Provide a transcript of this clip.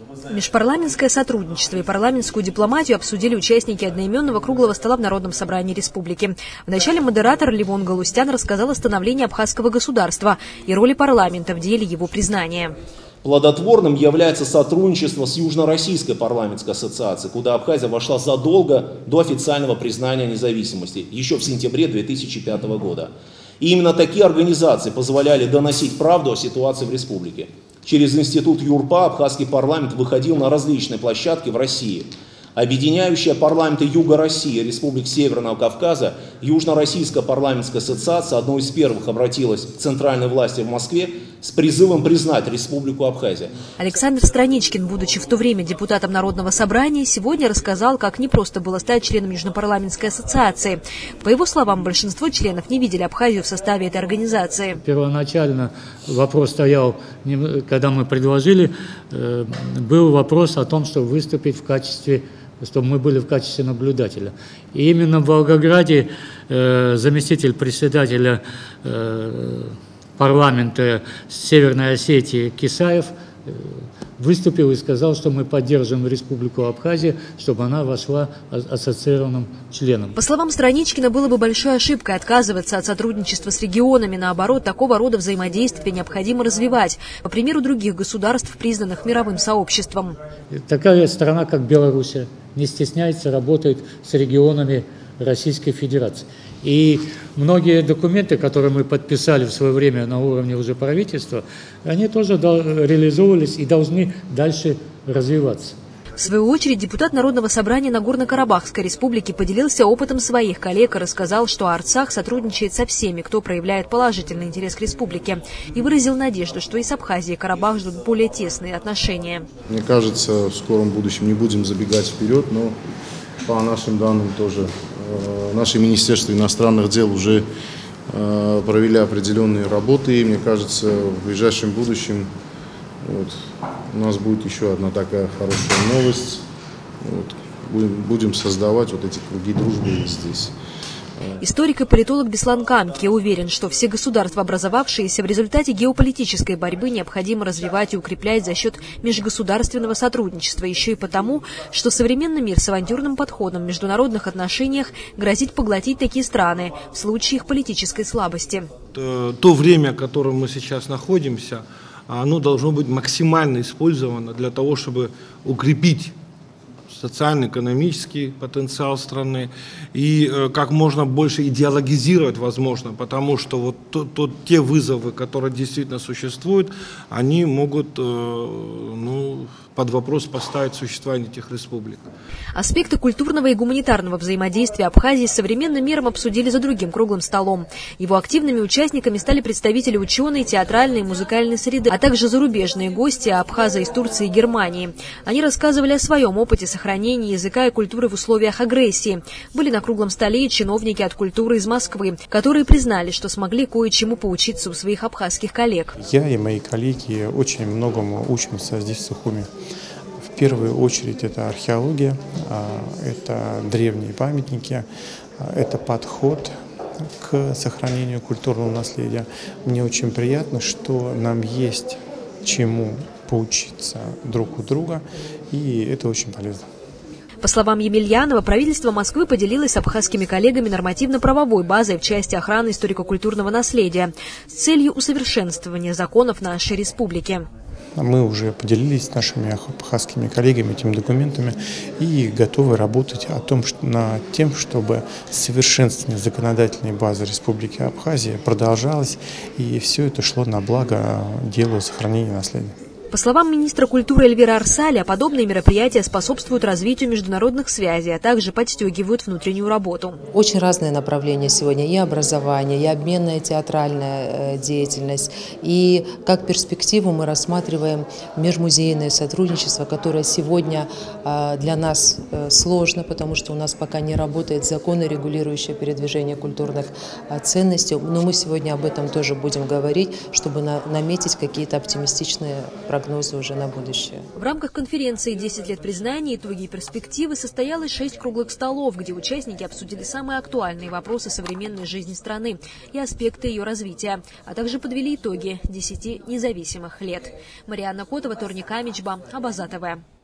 Межпарламентское сотрудничество и парламентскую дипломатию обсудили участники одноименного круглого стола в Народном собрании республики. Вначале модератор Левон Галустян рассказал о становлении абхазского государства и роли парламента в деле его признания. Плодотворным является сотрудничество с Южно-Российской парламентской ассоциацией, куда Абхазия вошла задолго до официального признания независимости, еще в сентябре 2005 года. И именно такие организации позволяли доносить правду о ситуации в республике. Через институт ЮРПА абхазский парламент выходил на различные площадки в России. Объединяющая парламенты Юга России и Республик Северного Кавказа, Южно-Российская парламентская ассоциация одной из первых обратилась к центральной власти в Москве с призывом признать Республику Абхазия. Александр Страничкин, будучи в то время депутатом Народного собрания, сегодня рассказал, как непросто было стать членом Южнопарламентской ассоциации. По его словам, большинство членов не видели Абхазию в составе этой организации. Первоначально вопрос стоял, когда мы предложили, был вопрос о том, чтобы выступить в качестве, чтобы мы были в качестве наблюдателя. И именно в Волгограде заместитель председателя парламента Северной Осетии Кисаев выступил и сказал, что мы поддерживаем Республику Абхазия, чтобы она вошла ассоциированным членом. По словам Страничкина, было бы большой ошибкой отказываться от сотрудничества с регионами. Наоборот, такого рода взаимодействие необходимо развивать, по примеру других государств, признанных мировым сообществом. Такая страна, как Белоруссия, не стесняется, работает с регионами Российской Федерации. И многие документы, которые мы подписали в свое время на уровне уже правительства, они тоже реализовывались и должны дальше развиваться. В свою очередь, депутат Народного собрания Нагорно-Карабахской республики поделился опытом своих коллег и рассказал, что Арцах сотрудничает со всеми, кто проявляет положительный интерес к республике, и выразил надежду, что и с Абхазией и Карабах ждут более тесные отношения. Мне кажется, в скором будущем не будем забегать вперед, но по нашим данным тоже наше Министерство иностранных дел уже провели определенные работы, и мне кажется, в ближайшем будущем у нас будет еще одна такая хорошая новость. Будем создавать эти круги дружбы здесь. Историк и политолог Беслан Камки уверен, что все государства, образовавшиеся в результате геополитической борьбы, необходимо развивать и укреплять за счет межгосударственного сотрудничества, еще и потому, что современный мир с авантюрным подходом в международных отношениях грозит поглотить такие страны в случае их политической слабости. То время, в котором мы сейчас находимся, оно должно быть максимально использовано для того, чтобы укрепить социально-экономический потенциал страны и как можно больше идеологизировать, возможно, потому что те вызовы, которые действительно существуют, они могут под вопрос поставить существование этих республик. Аспекты культурного и гуманитарного взаимодействия Абхазии с современным миром обсудили за другим круглым столом. Его активными участниками стали представители ученой, театральной и музыкальной среды, а также зарубежные гости, абхазы из Турции и Германии. Они рассказывали о своем опыте сохранения языка и культуры в условиях агрессии. Были на круглом столе и чиновники от культуры из Москвы, которые признали, что смогли кое-чему поучиться у своих абхазских коллег. Я и мои коллеги очень многому учимся здесь, в Сухуми. В первую очередь это археология, это древние памятники, это подход к сохранению культурного наследия. Мне очень приятно, что нам есть чему поучиться друг у друга, и это очень полезно. По словам Емельянова, правительство Москвы поделилось с абхазскими коллегами нормативно-правовой базой в части охраны историко-культурного наследия с целью усовершенствования законов нашей республики. Мы уже поделились с нашими абхазскими коллегами этими документами и готовы работать над тем, чтобы совершенствование законодательной базы Республики Абхазия продолжалось, и все это шло на благо делу сохранения наследия. По словам министра культуры Эльвиры Арсаля, подобные мероприятия способствуют развитию международных связей, а также подстегивают внутреннюю работу. Очень разные направления сегодня. И образование, и обменная театральная деятельность. И как перспективу мы рассматриваем межмузейное сотрудничество, которое сегодня для нас сложно, потому что у нас пока не работает законы, регулирующие передвижение культурных ценностей. Но мы сегодня об этом тоже будем говорить, чтобы наметить какие-то оптимистичные программы прогнозы уже на будущее. В рамках конференции «10 лет признания. Итоги и перспективы» состоялось 6 круглых столов, где участники обсудили самые актуальные вопросы современной жизни страны и аспекты ее развития, а также подвели итоги 10 независимых лет. Марианна Котова, Торник Амичба, Абаза ТВ.